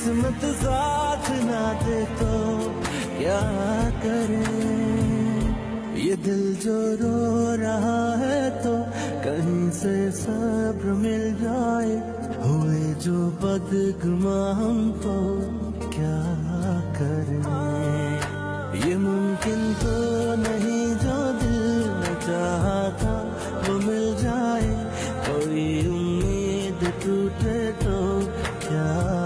किस्मत साथ ना दे तो क्या करें। ये दिल जो रो रहा है तो कहीं से सब्र मिल जाए। हुए जो बदगुमा हम तो क्या करें। ये मुमकिन तो नहीं जो दिल में चाहा था वो मिल जाए। कोई उम्मीद टूटे तो क्या